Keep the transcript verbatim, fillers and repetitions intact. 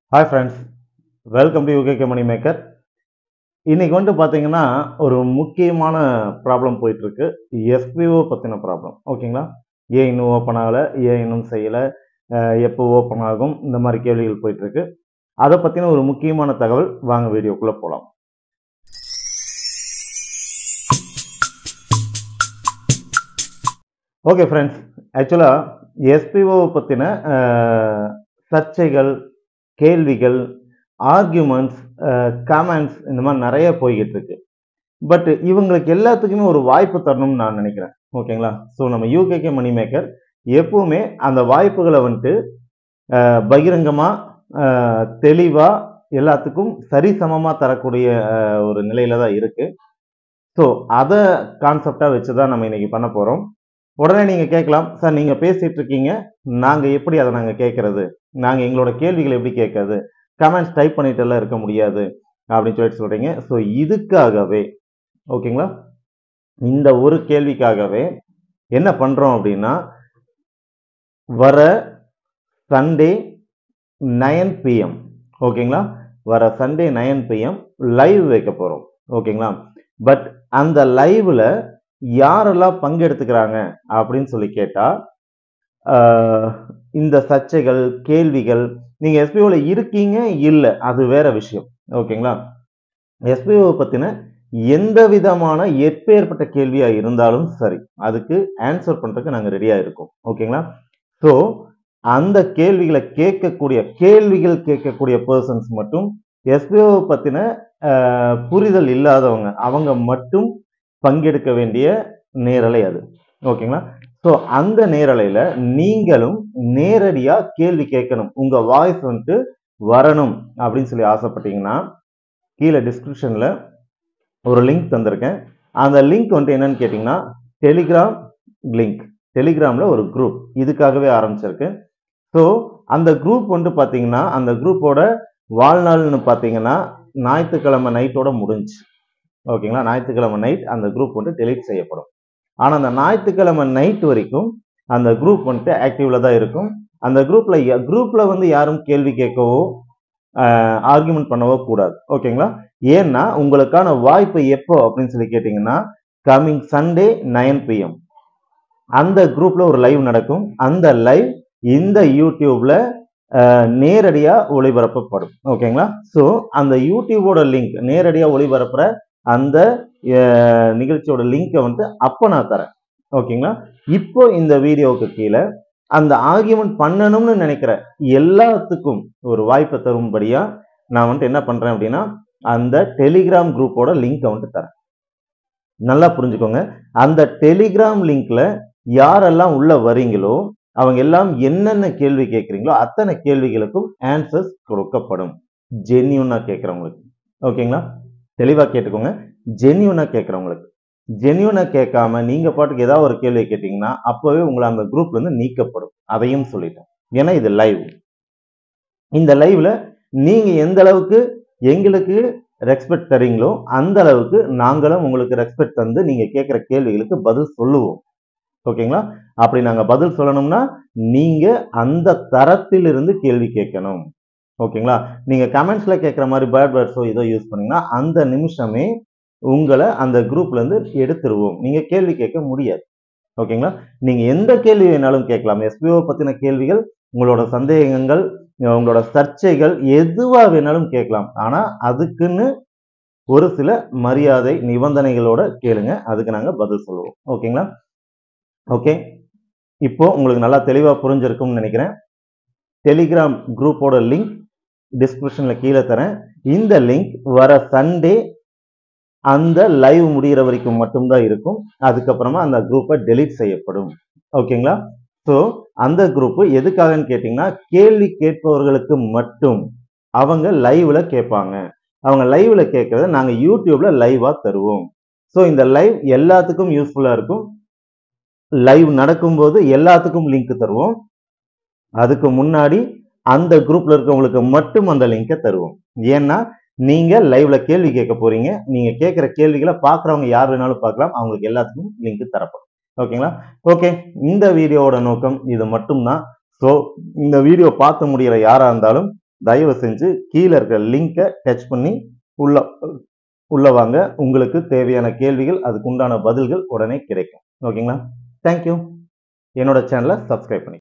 Hi friends, welcome to UKK money maker. இன்னைக்கு வந்து பார்த்தீங்கன்னா ஒரு முக்கியமான ப்ராப்ளம் போயிட்டுருக்கு. எஸ்பிஓ பற்றின ப்ராப்ளம். ஓகேங்களா? ஏன் இன்னும் ஓப்பன் ஆகலை, ஏன் இன்னும் செய்யலை, எப்போ ஓப்பன் ஆகும், இந்த மாதிரி கேள்விகள் போயிட்டுருக்கு. அதை பற்றின ஒரு முக்கியமான தகவல். வாங்க வீடியோக்குள்ளே போகலாம். ஓகே ஃப்ரெண்ட்ஸ், ஆக்சுவலாக எஸ்பிஓ பற்றின சர்ச்சைகள், கேள்விகள், ஆர்கியூமெண்ட்ஸ், கமெண்ட்ஸ் இந்த மாதிரி நிறைய போய்கிட்டு இருக்கு. பட் இவங்களுக்கு எல்லாத்துக்குமே ஒரு வாய்ப்பு தரணும்னு நான் நினைக்கிறேன். ஓகேங்களா? ஸோ நம்ம யூகேகே மணி மேக்கர் எப்பவுமே அந்த வாய்ப்புகளை வந்துட்டு பகிரங்கமாக தெளிவாக எல்லாத்துக்கும் சரிசமமாக தரக்கூடிய ஒரு நிலையில தான் இருக்கு. ஸோ அதை கான்செப்டாக வச்சு தான் நம்ம இன்னைக்கு பண்ண போகிறோம். உடனே நீங்கள் கேட்கலாம், சார் நீங்கள் பேசிகிட்டு இருக்கீங்க, நாங்கள் எப்படி அதை நாங்கள் கேட்கறது, நாங்கள் எங்களோட கேள்விகளை எப்படி கேட்கறது, கமெண்ட்ஸ் டைப் பண்ணிட்டு எல்லாம் இருக்க முடியாது அப்படின்னு சொல்லிட்டு சொல்கிறீங்க. ஸோ இதுக்காகவே ஓகேங்களா, இந்த ஒரு கேள்விக்காகவே என்ன பண்ணுறோம் அப்படின்னா, வர சண்டே நைன் பிஎம் ஓகேங்களா, வர சண்டே நைன் பிஎம் லைவ் வைக்க போகிறோம். ஓகேங்களா? பட் அந்த லைவ்ல யாரெல்லாம் பங்கெடுத்துக்கிறாங்க அப்படின்னு சொல்லி கேட்டா, இந்த சர்ச்சைகள், கேள்விகள், நீங்க எஸ்பிஓல இருக்கீங்க இல்லை அது வேற விஷயம். ஓகேங்களா? எஸ்பிஓ பத்தின எந்த விதமான எப்பேற்பட்ட கேள்வியா இருந்தாலும் சரி, அதுக்கு ஆன்சர் பண்றதுக்கு நாங்க ரெடியா இருக்கோம். ஓகேங்களா? ஸோ அந்த கேள்விகளை கேட்கக்கூடிய கேள்விகள் கேட்கக்கூடிய பர்சன்ஸ் மட்டும், எஸ்பிஓ பத்தின புரிதல் இல்லாதவங்க அவங்க மட்டும் பங்கெடுக்க வேண்டிய நேரலை அது. ஓகேங்களா? ஸோ அந்த நேரலையில நீங்களும் நேரடியா கேள்வி கேட்கணும், உங்க வாய்ஸ் வந்துட்டு வரணும் அப்படின்னு சொல்லி ஆசைப்பட்டீங்கன்னா, கீழே டிஸ்கிரிப்ஷன்ல ஒரு லிங்க் தந்திருக்கேன். அந்த லிங்க் வந்துட்டு என்னன்னு கேட்டீங்கன்னா, டெலிகிராம் லிங்க். டெலிகிராம்ல ஒரு குரூப் இதுக்காகவே ஆரம்பிச்சிருக்கு. ஸோ அந்த குரூப் வந்து பார்த்தீங்கன்னா, அந்த குரூப்போட வாழ்நாள்னு பார்த்தீங்கன்னா ஞாயிற்றுக்கிழமை நைட்டோட முடிஞ்சு. ஓகேங்களா? ஞாயிற்றுக்கிழமை நைட் அந்த குரூப் வந்து டெலீட் செய்யப்படும். ஆனா அந்த ஞாயிற்றுக்கிழமை நைட் வரைக்கும் அந்த குரூப் வந்துட்டு ஆக்டிவ்ல தான் இருக்கும். அந்த குரூப்ல குரூப்ல வந்து யாரும் கேள்வி கேட்கவோ ஆர்குமெண்ட் பண்ணவோ கூடாது. ஓகேங்களா? ஏன்னா உங்களுக்கான வாய்ப்பு எப்போ அப்படின்னு சொல்லி கேட்டீங்கன்னா, கமிங் சண்டே நைன் பிஎம் அந்த குரூப்ல ஒரு லைவ் நடக்கும். அந்த லைவ் இந்த யூடியூப்ல நேரடியா ஒளிபரப்பப்படும். ஓகேங்களா? ஸோ அந்த யூடியூபோட லிங்க், நேரடியா ஒளிபரப்புற அந்த நிகழ்ச்சியோட லிங்கை வந்து அப்போ நான் தரேன். ஓகேங்களா? இப்போ இந்த வீடியோவுக்கு கீழே அந்த ஆர்கியூமெண்ட் பண்ணணும்னு நினைக்கிற எல்லாத்துக்கும் ஒரு வாய்ப்பை தரும்படியா நான் வந்துட்டு என்ன பண்றேன் அப்படின்னா, அந்த டெலிகிராம் குரூப்போட லிங்கை வந்துட்டு தரேன். நல்லா புரிஞ்சுக்கோங்க. அந்த டெலிகிராம் லிங்க்ல யாரெல்லாம் உள்ள வரீங்களோ அவங்க எல்லாம் என்னென்ன கேள்வி கேட்குறீங்களோ அத்தனை கேள்விகளுக்கும் ஆன்சர்ஸ் கொடுக்கப்படும். ஜென்யூனா கேட்குறவங்களுக்கு. ஓகேங்களா? தெளிவா கேட்டுக்கோங்க. ஜென்யூனா கேட்குறவங்களுக்கு. ஜென்யூனா கேட்காம நீங்க பாட்டுக்கு ஏதாவது ஒரு கேள்வி கேட்டீங்கன்னா அப்பவே உங்களை அந்த குரூப்ல இருந்து நீக்கப்படும். அதையும் சொல்லிட்டேன். ஏன்னா இது லைவ். இந்த லைவ்ல நீங்க எந்த அளவுக்கு எங்களுக்கு ரெஸ்பெக்ட் தரீங்களோ அந்த அளவுக்கு நாங்களும் உங்களுக்கு ரெஸ்பெக்ட் தந்து நீங்க கேட்கிற கேள்விகளுக்கு பதில் சொல்லுவோம். ஓகேங்களா? அப்படி நாங்க பதில் சொல்லணும்னா நீங்க அந்த தரத்தில் இருந்து கேள்வி கேட்கணும். ஓகேங்களா? நீங்க கமெண்ட்ஸ்ல கேட்கிற மாதிரி பேட் வேர்ட்ஸோ ஏதோ யூஸ் பண்ணீங்கன்னா அந்த நிமிஷமே உங்களை அந்த குரூப்ல இருந்து எடுத்துருவோம். நீங்க கேள்வி கேட்க முடியாது. ஓகேங்களா? நீங்க எந்த கேள்வி வேணாலும் கேட்கலாம். எஸ்பிஓ பத்தின கேள்விகள், உங்களோட சந்தேகங்கள், உங்களோட சர்ச்சைகள் எதுவா வேணாலும் கேட்கலாம். ஆனா அதுக்குன்னு ஒரு சில மரியாதை நிபந்தனைகளோட கேளுங்க. அதுக்கு நாங்க பதில் சொல்லுவோம். ஓகேங்களா? ஓகே, இப்போ உங்களுக்கு நல்லா தெளிவா புரிஞ்சிருக்கும்னு நினைக்கிறேன். டெலிகிராம் குரூப்போட லிங்க் டிஸ்கிரிப்ஷன்ல கீழே தரேன். இந்த லிங்க் வர சண்டே அந்த லைவ் முடிகிற வரைக்கும் மட்டும்தான் இருக்கும். அதுக்கப்புறமா அந்த குரூப்பை டெலீட் செய்யப்படும். ஓகேங்களா? ஸோ அந்த குரூப் எதுக்காகன்னு கேட்டீங்கன்னா, கேள்வி கேட்பவர்களுக்கு மட்டும். அவங்க லைவ்ல கேட்பாங்க. அவங்க லைவ்ல கேட்கறத நாங்க யூடியூப்ல லைவா தருவோம். ஸோ இந்த லைவ் எல்லாத்துக்கும் யூஸ்ஃபுல்லா இருக்கும். லைவ் நடக்கும்போது எல்லாத்துக்கும் லிங்க் தருவோம். அதுக்கு முன்னாடி அந்த குரூப்ல இருக்கவங்களுக்கு மட்டும் அந்த லிங்கை தருவோம். ஏன்னா நீங்க லைவ்ல கேள்வி கேட்க போறீங்க. நீங்க கேட்கிற கேள்விகளை பார்க்குறவங்க யார் வேணாலும் பார்க்கலாம். அவங்களுக்கு எல்லாத்துக்கும் லிங்க் தரப்படும். ஓகேங்களா? ஓகே, இந்த வீடியோவோட நோக்கம் இது மட்டும்தான். ஸோ இந்த வீடியோ பார்த்து முடிகிற யாரா இருந்தாலும் தயவு செஞ்சு கீழே இருக்கிற லிங்கை டச் பண்ணி உள்ள உள்ள வாங்க. உங்களுக்கு தேவையான கேள்விகள், அதுக்கு உண்டான பதில்கள் உடனே கிடைக்கும். ஓகேங்களா? தேங்க்யூ. என்னோட சேனலை சப்ஸ்கிரைப் பண்ணி